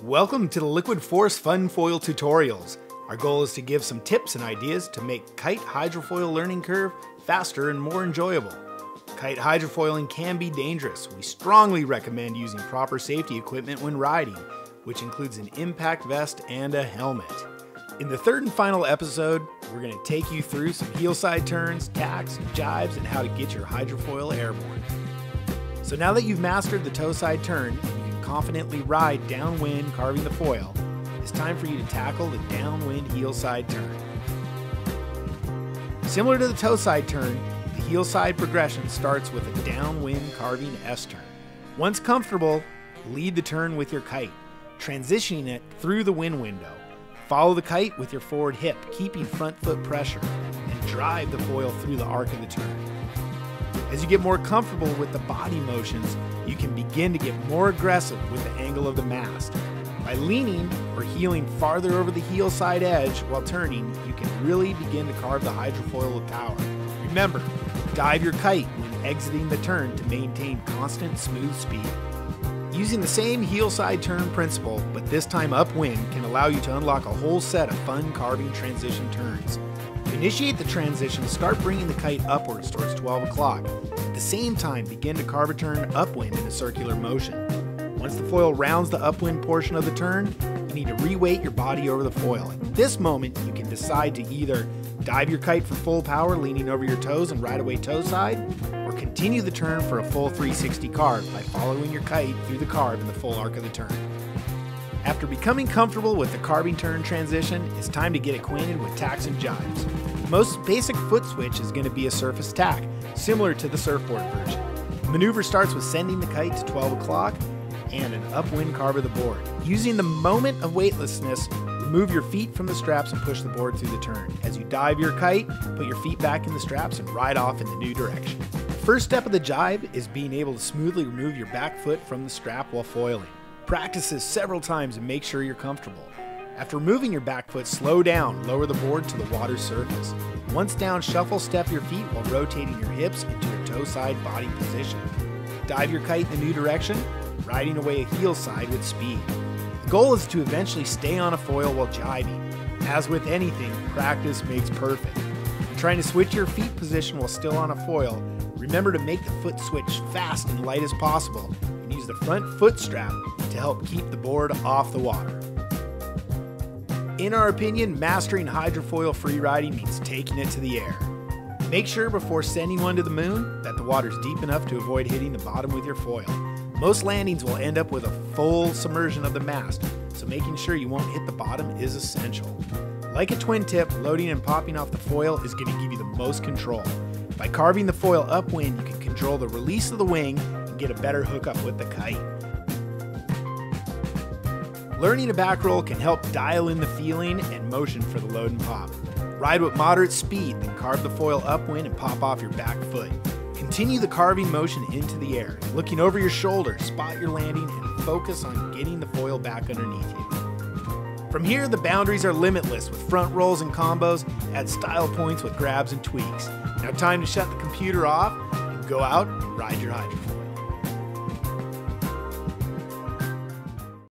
Welcome to the Liquid Force Fun Foil Tutorials. Our goal is to give some tips and ideas to make kite hydrofoil learning curve faster and more enjoyable. Kite hydrofoiling can be dangerous. We strongly recommend using proper safety equipment when riding, which includes an impact vest and a helmet. In the third and final episode, we're going to take you through some heelside turns, tacks, jibes, and how to get your hydrofoil airborne. So now that you've mastered the toe side turn, confidently ride downwind carving the foil, it's time for you to tackle the downwind heel side turn. Similar to the toe side turn, the heel side progression starts with a downwind carving S-turn. Once comfortable, lead the turn with your kite, transitioning it through the wind window. Follow the kite with your forward hip, keeping front foot pressure, and drive the foil through the arc of the turn. As you get more comfortable with the body motions, you can begin to get more aggressive with the angle of the mast. By leaning or heeling farther over the heel side edge while turning, you can really begin to carve the hydrofoil with power. Remember, dive your kite when exiting the turn to maintain constant smooth speed. Using the same heel side turn principle, but this time upwind, can allow you to unlock a whole set of fun carving transition turns. To initiate the transition, start bringing the kite upwards towards 12 o'clock. At the same time, begin to carve a turn upwind in a circular motion. Once the foil rounds the upwind portion of the turn, you need to reweight your body over the foil. At this moment, you can decide to either dive your kite for full power, leaning over your toes and ride away toe side, or continue the turn for a full 360 carve by following your kite through the carve in the full arc of the turn. After becoming comfortable with the carving turn transition, it's time to get acquainted with tacks and jibes. The most basic foot switch is going to be a surface tack, similar to the surfboard version. The maneuver starts with sending the kite to 12 o'clock and an upwind carve of the board. Using the moment of weightlessness, remove your feet from the straps and push the board through the turn. As you dive your kite, put your feet back in the straps and ride off in the new direction. The first step of the jibe is being able to smoothly remove your back foot from the strap while foiling. Practice this several times and make sure you're comfortable. After removing your back foot, slow down, lower the board to the water's surface. Once down, shuffle step your feet while rotating your hips into your toe side body position. Dive your kite in the new direction, riding away a heel side with speed. The goal is to eventually stay on a foil while jibing. As with anything, practice makes perfect. When trying to switch your feet position while still on a foil, remember to make the foot switch fast and light as possible, and use the front foot strap to help keep the board off the water. In our opinion, mastering hydrofoil freeriding means taking it to the air. Make sure before sending one to the moon that the water's deep enough to avoid hitting the bottom with your foil. Most landings will end up with a full submersion of the mast, so making sure you won't hit the bottom is essential. Like a twin tip, loading and popping off the foil is going to give you the most control. By carving the foil upwind, you can control the release of the wing and get a better hookup with the kite. Learning a back roll can help dial in the feeling and motion for the load and pop. Ride with moderate speed, then carve the foil upwind and pop off your back foot. Continue the carving motion into the air. Looking over your shoulder, spot your landing and focus on getting the foil back underneath you. From here, the boundaries are limitless with front rolls and combos. Add style points with grabs and tweaks. Now time to shut the computer off and go out and ride your hydrofoil.